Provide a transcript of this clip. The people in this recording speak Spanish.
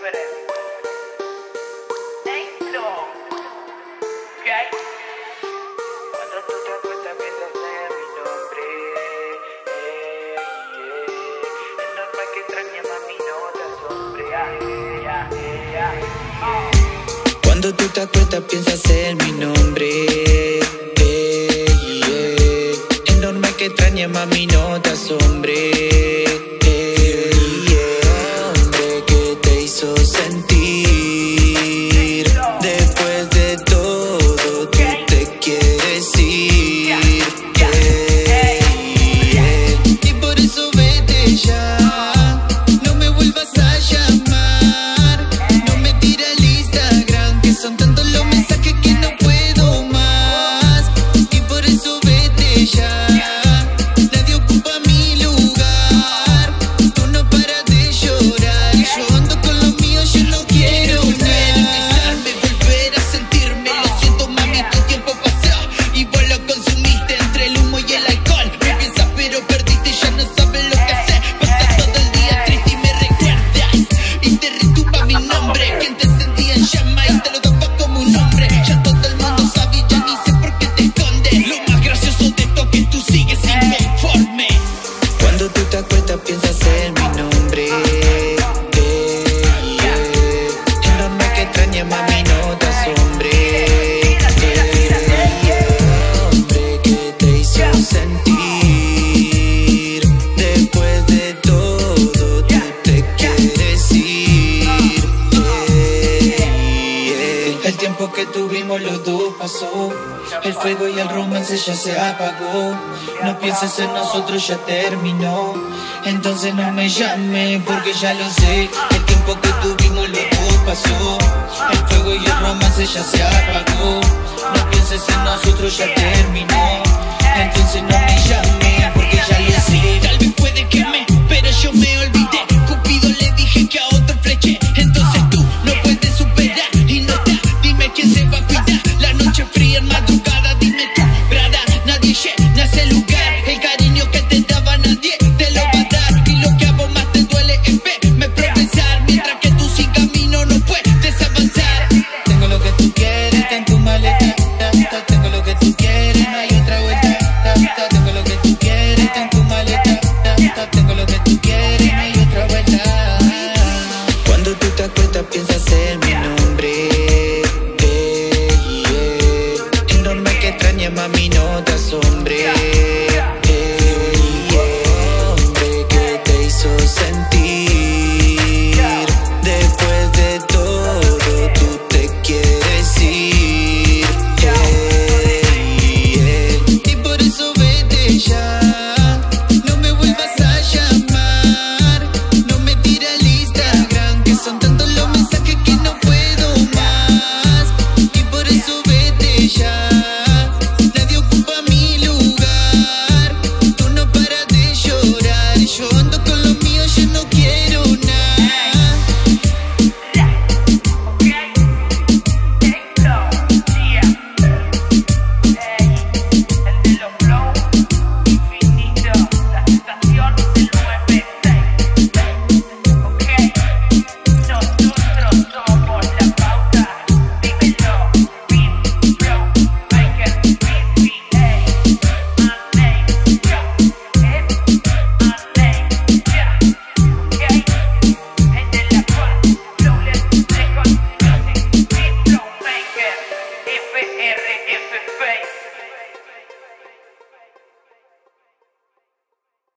Quiere. Cuando tú te acuestas piensas en mi nombre. Es normal que extrañes, mami, no te asombres. Cuando tú te acuestas piensas en mi nombre. Es normal que extrañes, mami, no te asombre. Hombre que te hizo sentir. Después de todo tú te quieres ir. Y por eso vete ya. No me vuelvas a llamar. No me tires al Instagram, que son tantos los mensajes que no puedo más. Y por eso vete ya. Nadie ocupa mi lugar. Tú no paras de llorar. Yo ando con los míos, yo no quiero empezarme, volver a sentirme. Lo siento, mami, tu tiempo pasó y vos lo consumiste entre el humo y el alcohol. Me piensas pero perdiste, ya no sabes lo que hacer. Pasas todo el día triste y me recuerdas. Y te retumba mi nombre. Quien te sentía en llama y te lo tapa como un hombre. Ya todo el mundo sabe y ya ni sé por qué te escondes. Lo más gracioso de esto es que tú sigues inconforme. Cuando tú te acuestas piensas en mi nombre. Es normal que extrañes, mami, no te asombre. Hombre que te hizo sentir. Después de todo tú te quieres ir. El tiempo que tuvimos los dos pasó. El fuego y el romance ya se apagó. No pienses en nosotros, ya terminó. Entonces no me llames porque ya lo sé. El tiempo que tuvimos los dos pasó. El fuego y el romance ya se apagó. No pienses en nosotros, ya terminó. Entonces no me llames.